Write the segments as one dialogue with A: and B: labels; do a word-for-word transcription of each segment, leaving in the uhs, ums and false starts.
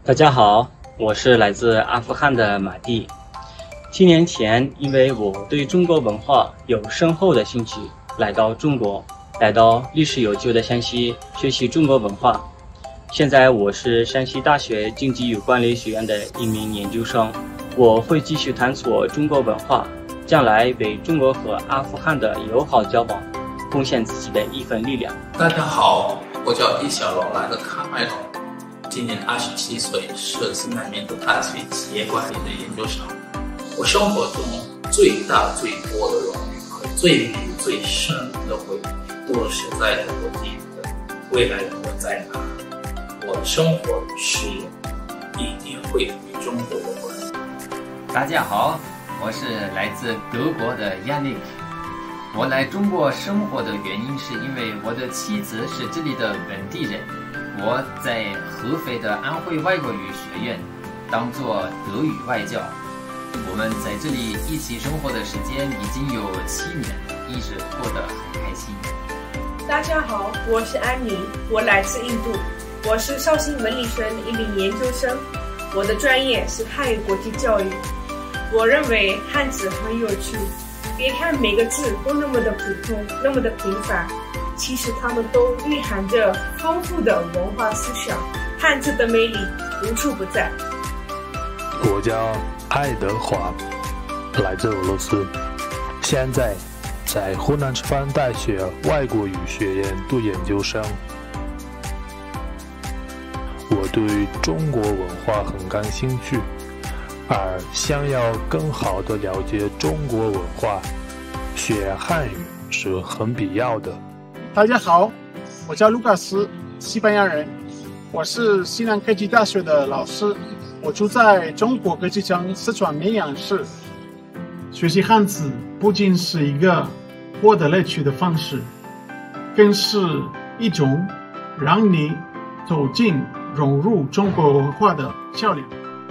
A: 大家好，我是来自阿富汗的马蒂。七年前，因为我对中国文化有深厚的兴趣，来到中国，来到历史悠久的山西学习中国文化。现在我是山西大学经济与管理学院的一名研究生，我会继续探索中国文化，将来为中国和阿富汗的友好交往贡献自己的一份力量。
B: 大家好，我叫易小龙，来自喀麦隆，今年二十七岁，是西南民族大学企业管理的研究生。我生活中最大最多的荣誉和最美最深的回忆，都是在这个地的未来我在哪，我的生活与事业一定会与中国有关。
C: 大家好，我是来自德国的亚历克。我来中国生活的原因是因为我的妻子是这里的本地人。我在合肥的安徽外国语学院当做德语外教。我们在这里一起生活的时间已经有七年，一直过得很开心。
D: 大家好，我是安妮，我来自印度，我是绍兴文理学院的一名研究生，我的专业是汉语国际教育。我认为汉字很有趣，别看每个字都那么的普通，那么的平凡，其实它们都蕴含着丰富的文化思想，汉字的魅力无处不在。
E: 我叫爱德华，来自俄罗斯，现在在湖南师范大学外国语学院读研究生。我对中国文化很感兴趣，而想要更好地了解中国文化，学汉语是很必要的。
F: 大家好，我叫卢卡斯，西班牙人，我是西南科技大学的老师，我住在中国科技城四川绵阳市。学习汉字不仅是一个获得乐趣的方式，更是一种让你走进融入中国文化的桥梁。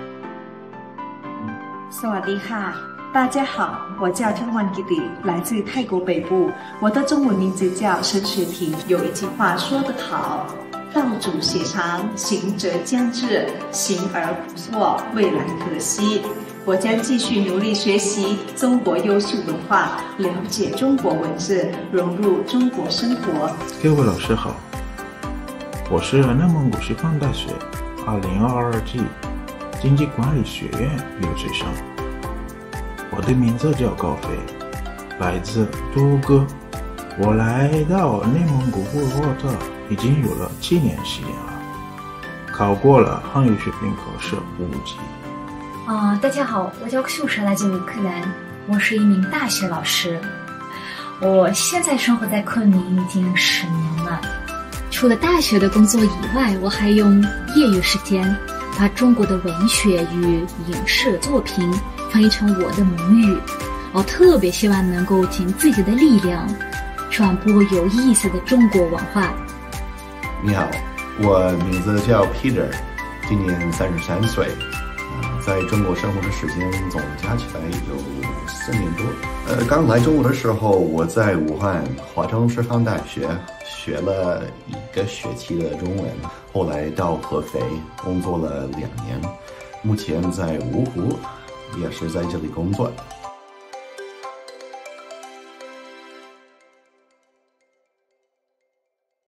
G: สวัสดีค่ะ大家好，我叫张万吉里，来自泰国北部。我的中文名字叫申雪婷。有一句话说得好，道阻且长，行者将至，行而不错，未来可期。我将继续努力学习中国优秀文化，了解中国文字，融入中国生活。
H: 各位老师好，我是内蒙古师范大学二零二二季经济管理学院留学生。我的名字叫高飞，来自都哥。我来到内蒙古呼和浩特已经有了七年时间了，考过了汉语水平考试五级。
I: 啊、呃，大家好，我叫秀莎，来自乌克兰，我是一名大学老师。我现在生活在昆明已经十年了。除了大学的工作以外，我还用业余时间把中国的文学与影视作品翻译成我的母语。我特别希望能够尽自己的力量传播有意思的中国文化。
J: 你好，我名字叫 Peter， 今年三十三岁，在中国生活的时间总加起来有四年多。呃，刚来中国的时候，我在武汉华中师范大学学了一个学期的中文，后来到合肥工作了两年，目前在芜湖，也是在这里工作。